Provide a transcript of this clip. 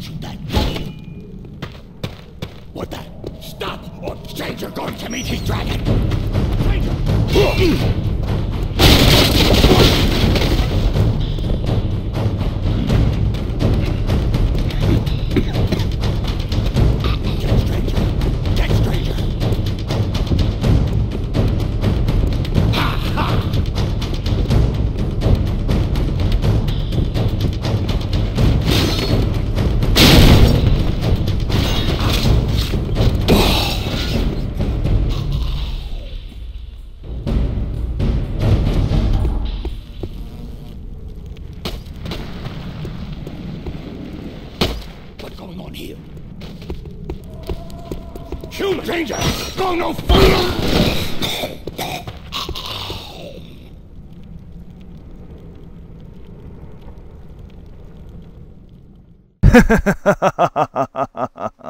Shoot that. What the? Stop, or stranger going to meet his dragon. Stranger. Human danger! Go no further! Ha ha ha ha ha ha ha!